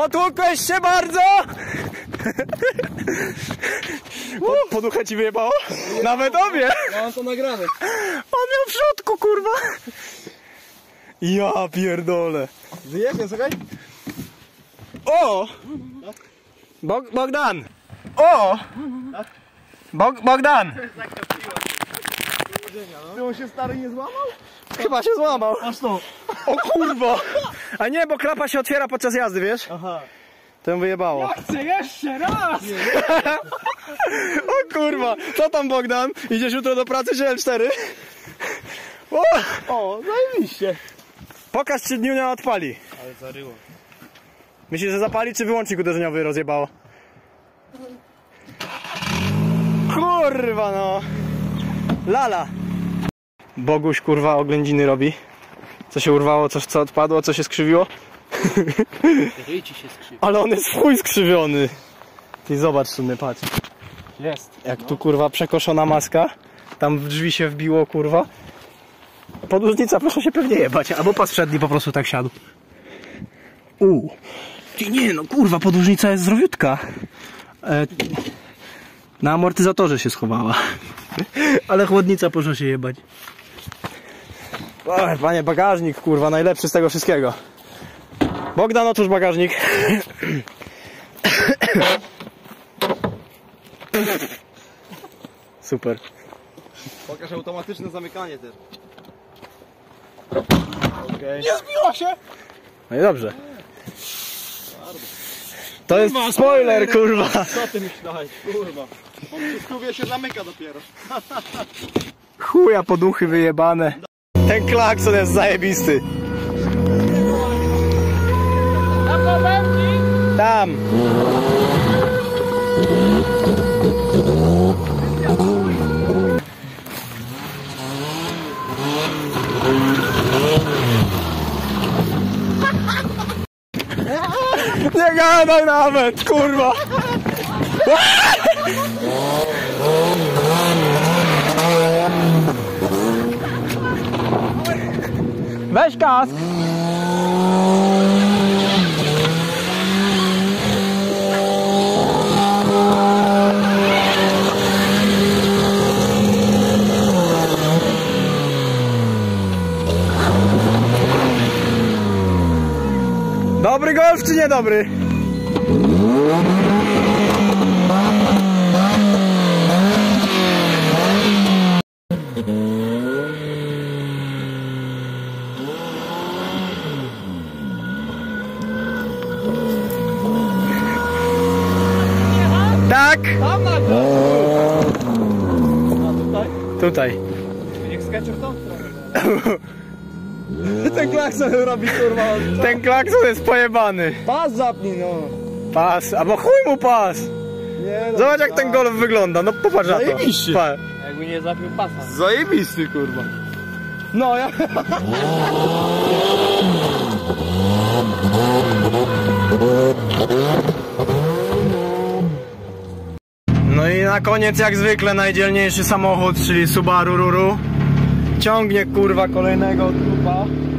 Potłukłeś się bardzo! Poduchę ci wyjebało? Nawet obie! Mam to nagrane. On miał w środku, kurwa! Ja pierdolę! Wyjeżdżam, słuchaj. O! Bogdan! O! Bogdan! Czy on się stary nie złamał? Chyba się złamał. Aż to. O kurwa! A nie, bo klapa się otwiera podczas jazdy, wiesz? Aha. To ją wyjebało. Chcę jeszcze raz! O kurwa! Co tam, Bogdan? Idziesz jutro do pracy czy L4? O, zajebiście. Pokaż, czy dniunia odpali. Ale zaryło. Myślisz, że zapali, czy wyłącznik uderzeniowy rozjebało? Kurwa no! Lala! Boguś kurwa oględziny robi. Co się urwało, co odpadło, co się skrzywiło. Ryj ci się skrzywi. Ale on jest w chuj skrzywiony. Ty zobacz sobie, patrz. Jest. Jak tu kurwa przekoszona maska. Tam w drzwi się wbiło kurwa. Podłużnica proszę się pewnie jebać. Albo pas przedni po prostu tak siadł. Ty nie no kurwa, podłużnica jest zdrowiutka. Na amortyzatorze się schowała. Ale chłodnica proszę się jebać. Oj, panie, bagażnik kurwa, najlepszy z tego wszystkiego. Bogdan, otwórz bagażnik. Super. Pokaż automatyczne zamykanie też. Okay. Nie zbiła się! No i dobrze. To jest spoiler, kurwa. Co ty myślałeś, kurwa? On przy skówie się zamyka dopiero. Chuja poduchy wyjebane. Ten klakson jest zajebisty. Tam. Nie gadaj nawet, kurwa. Weź kask. Dobry golf czy niedobry? Tak? Tam na górę. A tutaj? Tutaj. Jak skaczesz tą stronę. Ten klakson robi kurwa. Ten klakson jest pojebany. Pas zapnij no. Pas, albo chuj mu pas. Nie, no, Zobacz jak ten golf wygląda, no popatrz na to. Zajebiście. Pa. Jakby nie zapił pasa. Zajebisty kurwa. No ja... No i na koniec jak zwykle najdzielniejszy samochód, czyli Subaru Ruru. Ciągnie kurwa kolejnego trupa.